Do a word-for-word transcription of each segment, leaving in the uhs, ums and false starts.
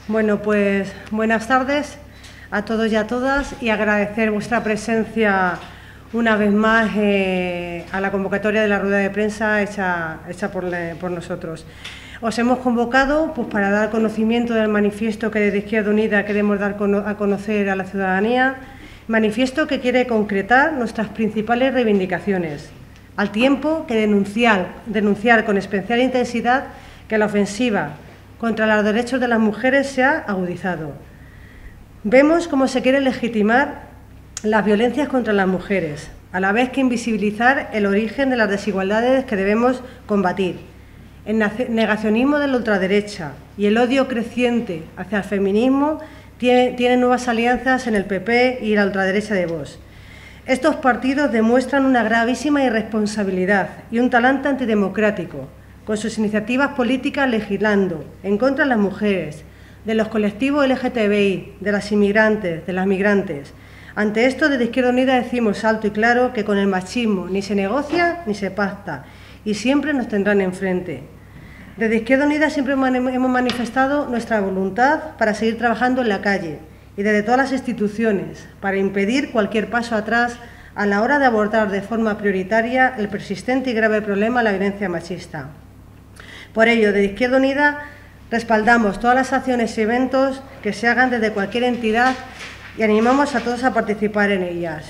Bueno, pues buenas tardes a todos y a todas y agradecer vuestra presencia una vez más eh, a la convocatoria de la rueda de prensa hecha, hecha por, le, por nosotros. Os hemos convocado pues, para dar conocimiento del manifiesto que desde Izquierda Unida queremos dar a conocer a la ciudadanía, manifiesto que quiere concretar nuestras principales reivindicaciones, al tiempo que denunciar, denunciar con especial intensidad que la ofensiva contra los derechos de las mujeres se ha agudizado. Vemos cómo se quiere legitimar las violencias contra las mujeres, a la vez que invisibilizar el origen de las desigualdades que debemos combatir. El negacionismo de la ultraderecha y el odio creciente hacia el feminismo tienen tiene nuevas alianzas en el P P y la ultraderecha de Vox. Estos partidos demuestran una gravísima irresponsabilidad y un talante antidemocrático, con sus iniciativas políticas legislando en contra de las mujeres, de los colectivos L G T B I, de las inmigrantes, de las migrantes. Ante esto, desde Izquierda Unida decimos alto y claro que con el machismo ni se negocia ni se pacta y siempre nos tendrán enfrente. Desde Izquierda Unida siempre hemos manifestado nuestra voluntad para seguir trabajando en la calle y desde todas las instituciones para impedir cualquier paso atrás a la hora de abordar de forma prioritaria el persistente y grave problema de la violencia machista. Por ello, desde Izquierda Unida respaldamos todas las acciones y eventos que se hagan desde cualquier entidad y animamos a todos a participar en ellas.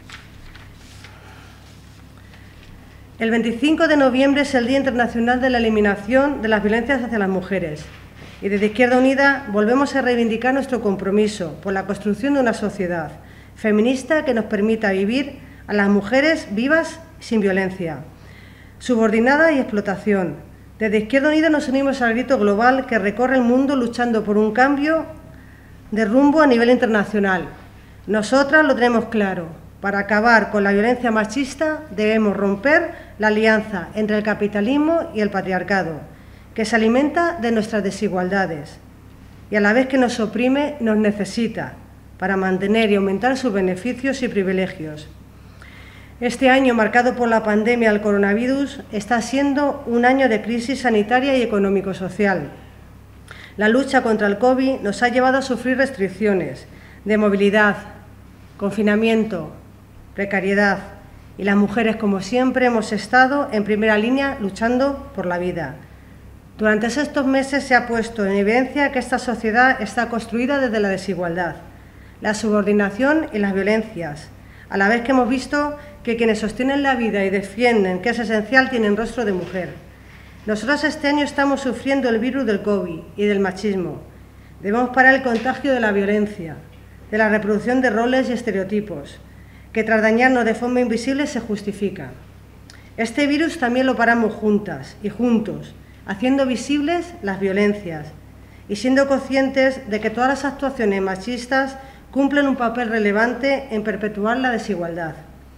El veinticinco de noviembre es el Día Internacional de la Eliminación de las Violencias hacia las Mujeres y desde Izquierda Unida volvemos a reivindicar nuestro compromiso por la construcción de una sociedad feminista que nos permita vivir a las mujeres vivas sin violencia, subordinada y explotación. Desde Izquierda Unida nos unimos al grito global que recorre el mundo luchando por un cambio de rumbo a nivel internacional. Nosotras lo tenemos claro. Para acabar con la violencia machista debemos romper la alianza entre el capitalismo y el patriarcado, que se alimenta de nuestras desigualdades y a la vez que nos oprime nos necesita para mantener y aumentar sus beneficios y privilegios. Este año, marcado por la pandemia del coronavirus, está siendo un año de crisis sanitaria y económico-social. La lucha contra el COVID nos ha llevado a sufrir restricciones de movilidad, confinamiento, precariedad, y las mujeres, como siempre, hemos estado en primera línea luchando por la vida. Durante estos meses se ha puesto en evidencia que esta sociedad está construida desde la desigualdad, la subordinación y las violencias, a la vez que hemos visto que quienes sostienen la vida y defienden que es esencial tienen rostro de mujer. Nosotros este año estamos sufriendo el virus del COVID y del machismo. Debemos parar el contagio de la violencia, de la reproducción de roles y estereotipos, que tras dañarnos de forma invisible se justifica. Este virus también lo paramos juntas y juntos, haciendo visibles las violencias y siendo conscientes de que todas las actuaciones machistas cumplen un papel relevante en perpetuar la desigualdad.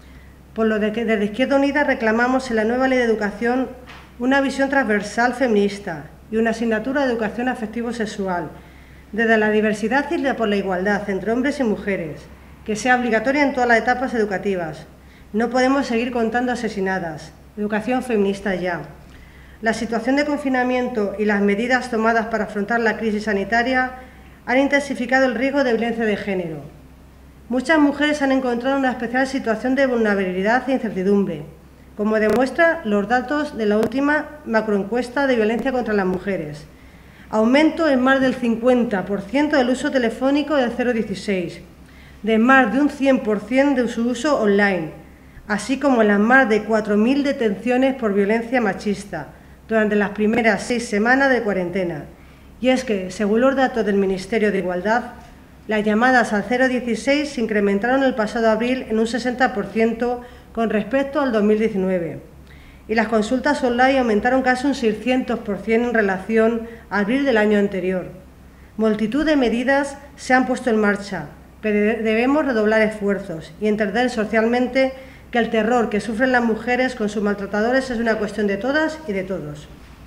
Por lo que desde Izquierda Unida reclamamos en la nueva Ley de Educación una visión transversal feminista y una asignatura de educación afectivo-sexual, desde la diversidad y por la igualdad entre hombres y mujeres, que sea obligatoria en todas las etapas educativas. No podemos seguir contando asesinadas. Educación feminista ya. La situación de confinamiento y las medidas tomadas para afrontar la crisis sanitaria han intensificado el riesgo de violencia de género. Muchas mujeres han encontrado una especial situación de vulnerabilidad e incertidumbre, como demuestran los datos de la última macroencuesta de violencia contra las mujeres. Aumento en más del cincuenta por ciento del uso telefónico del cero dieciséis, de más de un cien por ciento de su uso online, así como en las más de cuatro mil detenciones por violencia machista durante las primeras seis semanas de cuarentena. Y es que, según los datos del Ministerio de Igualdad, las llamadas al cero dieciséis se incrementaron el pasado abril en un sesenta por ciento con respecto al dos mil diecinueve. Y las consultas online aumentaron casi un seiscientos por ciento en relación a abril del año anterior. Multitud de medidas se han puesto en marcha, pero debemos redoblar esfuerzos y entender socialmente que el terror que sufren las mujeres con sus maltratadores es una cuestión de todas y de todos.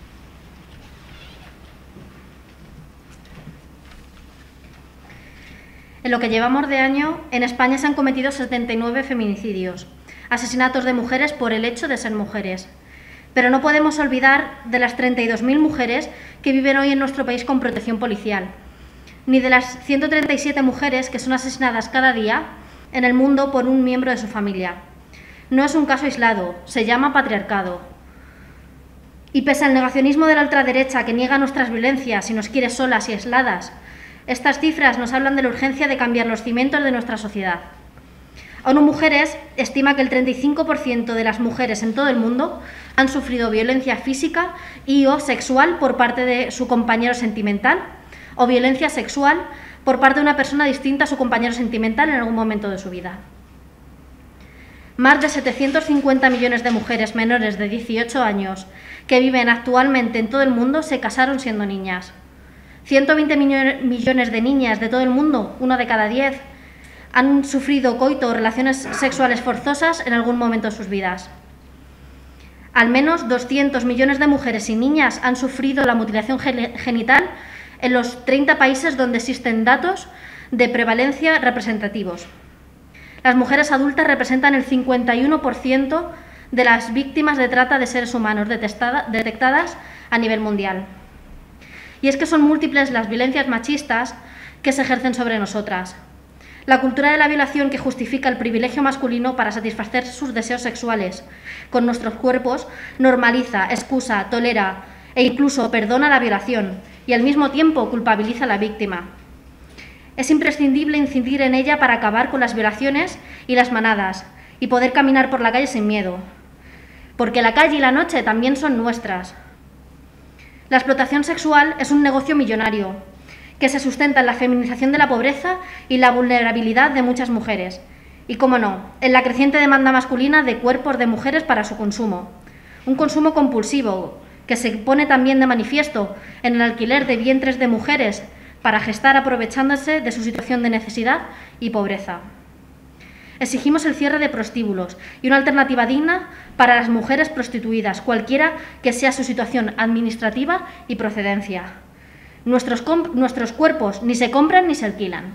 En lo que llevamos de año, en España se han cometido setenta y nueve feminicidios, asesinatos de mujeres por el hecho de ser mujeres. Pero no podemos olvidar de las treinta y dos mil mujeres que viven hoy en nuestro país con protección policial. ni de las ciento treinta y siete mujeres que son asesinadas cada día en el mundo por un miembro de su familia. No es un caso aislado, se llama patriarcado. Y pese al negacionismo de la ultraderecha que niega nuestras violencias y nos quiere solas y aisladas, estas cifras nos hablan de la urgencia de cambiar los cimientos de nuestra sociedad. ONU Mujeres estima que el treinta y cinco por ciento de las mujeres en todo el mundo han sufrido violencia física y o sexual por parte de su compañero sentimental o violencia sexual por parte de una persona distinta a su compañero sentimental en algún momento de su vida. Más de setecientos cincuenta millones de mujeres menores de dieciocho años que viven actualmente en todo el mundo se casaron siendo niñas. ciento veinte millones de niñas de todo el mundo, uno de cada diez, han sufrido coito o relaciones sexuales forzosas en algún momento de sus vidas. Al menos doscientos millones de mujeres y niñas han sufrido la mutilación genital en los treinta países donde existen datos de prevalencia representativos. Las mujeres adultas representan el cincuenta y uno por ciento de las víctimas de trata de seres humanos detectadas a nivel mundial. Y es que son múltiples las violencias machistas que se ejercen sobre nosotras. La cultura de la violación que justifica el privilegio masculino para satisfacer sus deseos sexuales con nuestros cuerpos normaliza, excusa, tolera e incluso perdona la violación y al mismo tiempo culpabiliza a la víctima. Es imprescindible incidir en ella para acabar con las violaciones y las manadas y poder caminar por la calle sin miedo, porque la calle y la noche también son nuestras. La explotación sexual es un negocio millonario que se sustenta en la feminización de la pobreza y la vulnerabilidad de muchas mujeres y, cómo no, en la creciente demanda masculina de cuerpos de mujeres para su consumo. Un consumo compulsivo que se pone también de manifiesto en el alquiler de vientres de mujeres para gestar aprovechándose de su situación de necesidad y pobreza. Exigimos el cierre de prostíbulos y una alternativa digna para las mujeres prostituidas, cualquiera que sea su situación administrativa y procedencia. Nuestros, nuestros cuerpos ni se compran ni se alquilan.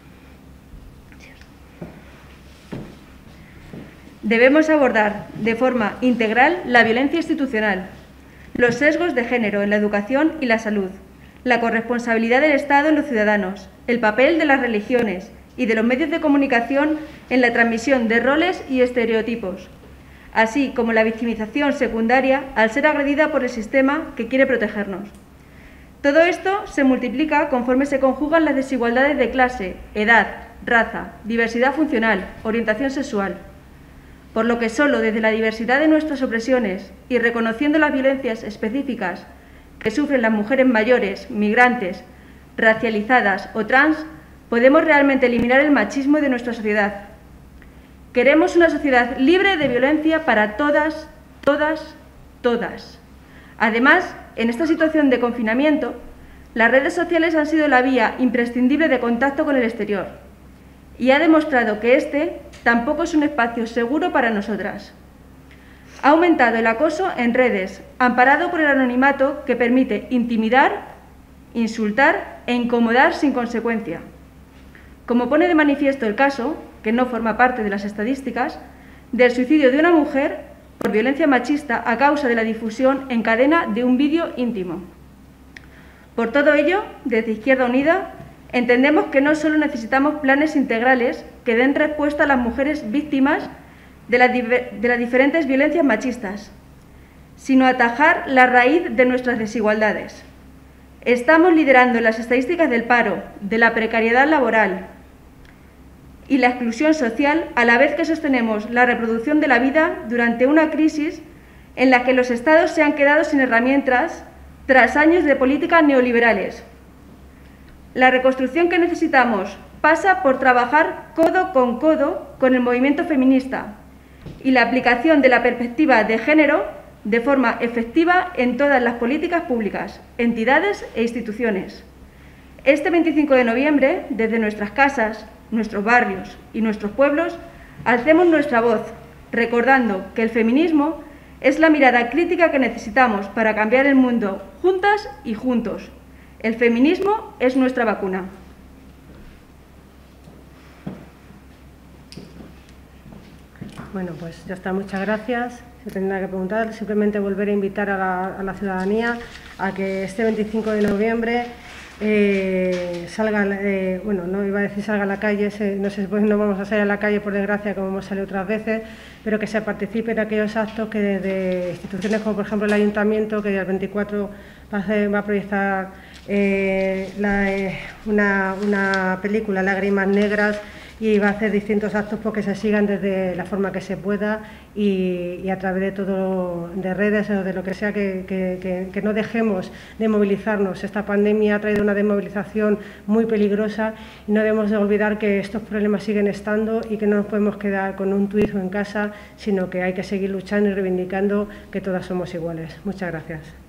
Debemos abordar de forma integral la violencia institucional, los sesgos de género en la educación y la salud, la corresponsabilidad del Estado en los ciudadanos, el papel de las religiones y de los medios de comunicación en la transmisión de roles y estereotipos, así como la victimización secundaria al ser agredida por el sistema que quiere protegernos. Todo esto se multiplica conforme se conjugan las desigualdades de clase, edad, raza, diversidad funcional, orientación sexual. Por lo que solo desde la diversidad de nuestras opresiones y reconociendo las violencias específicas que sufren las mujeres mayores, migrantes, racializadas o trans, podemos realmente eliminar el machismo de nuestra sociedad. Queremos una sociedad libre de violencia para todas, todas, todas. Además, en esta situación de confinamiento, las redes sociales han sido la vía imprescindible de contacto con el exterior y ha demostrado que este tampoco es un espacio seguro para nosotras. Ha aumentado el acoso en redes, amparado por el anonimato que permite intimidar, insultar e incomodar sin consecuencia. Como pone de manifiesto el caso, que no forma parte de las estadísticas, del suicidio de una mujer por violencia machista a causa de la difusión en cadena de un vídeo íntimo. Por todo ello, desde Izquierda Unida, entendemos que no solo necesitamos planes integrales que den respuesta a las mujeres víctimas de las, de las diferentes violencias machistas, sino atajar la raíz de nuestras desigualdades. Estamos liderando las estadísticas del paro, de la precariedad laboral y la exclusión social, a la vez que sostenemos la reproducción de la vida durante una crisis en la que los Estados se han quedado sin herramientas tras años de políticas neoliberales. La reconstrucción que necesitamos pasa por trabajar codo con codo con el movimiento feminista y la aplicación de la perspectiva de género de forma efectiva en todas las políticas públicas, entidades e instituciones. Este veinticinco de noviembre, desde nuestras casas, nuestros barrios y nuestros pueblos, alcemos nuestra voz, recordando que el feminismo es la mirada crítica que necesitamos para cambiar el mundo juntas y juntos. El feminismo es nuestra vacuna. Bueno, pues ya está, muchas gracias. Se tendrá que preguntar, simplemente volver a invitar a la, a la ciudadanía a que este veinticinco de noviembre eh, salga, eh, bueno, no iba a decir salga a la calle, se, no sé, pues no vamos a salir a la calle por desgracia como hemos salido otras veces, pero que se participe en aquellos actos que desde instituciones como por ejemplo el Ayuntamiento, que el veinticuatro va a, hacer, va a proyectar eh, la, eh, una, una película, Lágrimas Negras, y va a hacer distintos actos porque se sigan desde la forma que se pueda y, y a través de todo, de redes o de lo que sea, que, que, que, que no dejemos de movilizarnos. Esta pandemia ha traído una desmovilización muy peligrosa y no debemos de olvidar que estos problemas siguen estando y que no nos podemos quedar con un tuit o en casa, sino que hay que seguir luchando y reivindicando que todas somos iguales. Muchas gracias.